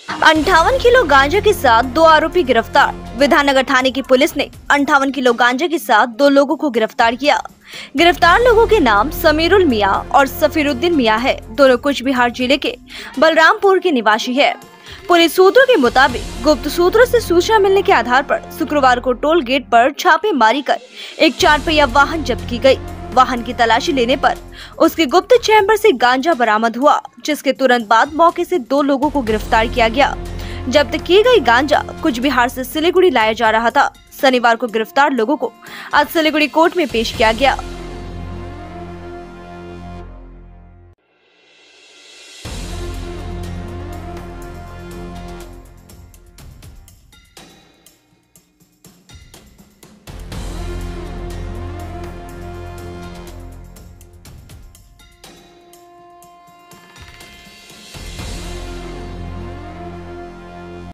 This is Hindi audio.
58 किलो गांजा के साथ 2 आरोपी गिरफ्तार। विधाननगर थाने की पुलिस ने 58 किलो गांजा के साथ 2 लोगों को गिरफ्तार किया। गिरफ्तार लोगों के नाम समीरुल मियां और सफीरुद्दीन मियां है। दोनों कुछ बिहार जिले के बलरामपुर के निवासी है। पुलिस सूत्रों के मुताबिक गुप्त सूत्रों से सूचना मिलने के आधार पर शुक्रवार को टोल गेट पर छापेमारी कर एक 4 पहिया वाहन जब्त की गई। वाहन की तलाशी लेने पर उसके गुप्त चैम्बर से गांजा बरामद हुआ, जिसके तुरंत बाद मौके से 2 लोगों को गिरफ्तार किया गया। जब्त की गई गांजा कुछ बिहार से सिलीगुड़ी लाया जा रहा था। शनिवार को गिरफ्तार लोगों को आज सिलीगुड़ी कोर्ट में पेश किया गया।